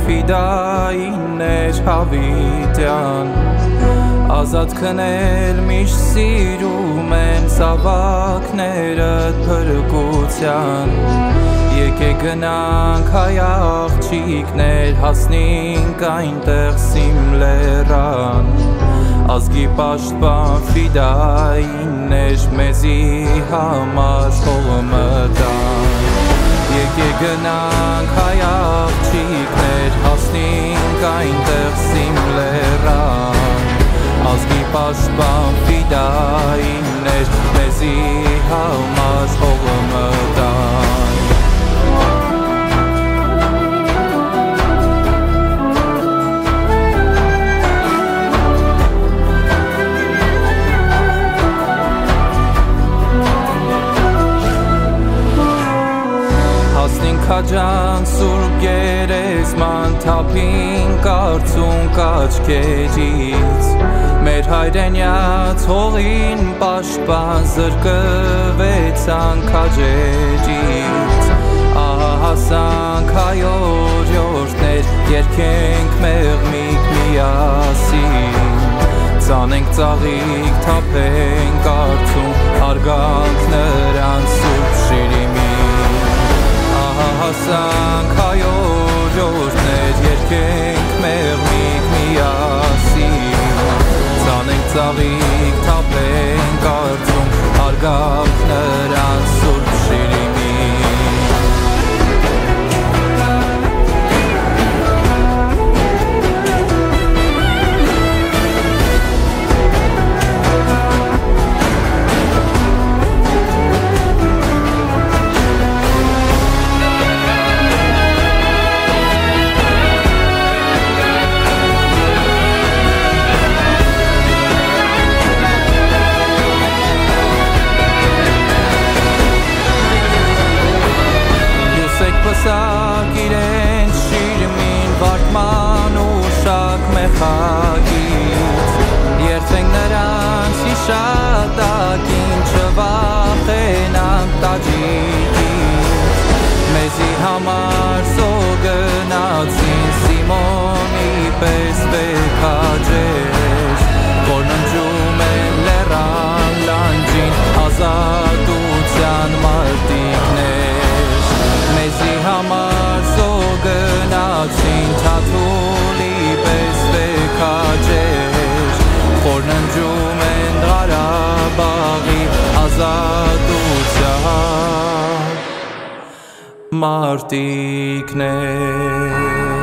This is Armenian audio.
ֆիդայիններ հավիտյան Ազատ քնել միշտ սիրում են սավակներըդ փրկության Եկեք գնանք հայ աղջիկներ հասնենք այնտեղ Սիմլերան Ազգի պաշտպան ֆիդայիններ մեզի համար հողը մտան Եկեք գնանք հայ աղջիկներ հասնենք այնտեղ Սիմլերան Ազգի պաշտպան ֆիդայիններ մեզի համար հողը մտան Քաջան սուրբ գերեզման թափինք արցունք աչքերից Մեր հայրենյաց հողին պաշտպան զրկվեցանք քաջերից Ահա հասանք հայօրյորներ երգենք մեղմիկ միասին Ծանենք ծաղիկ թափենք արցունք հարգանք նրանց սուրբ շիրիմին Հասանք հայօրյորներ երգենք մեղմիկ միասին Ծանենք ծաղիկ թափենք արցունք հարգանք նրանց սուրբ շիրիմին Պսակ իրենց շիրմին վարկման ուշակ մեխագից Երթենք նրանց հիշատակին չվախենանք տաջիկից Մեզի համար սոգնացին Սիմոնի պես վեքաջեր Որ ննջում են լեռան լանջին ազատության մարտիկներ Մեզի համար սոգնացին թաթուլի պես վեքաջեր Որ ննջում են Ղարաբաղի ազատության մարտիկներ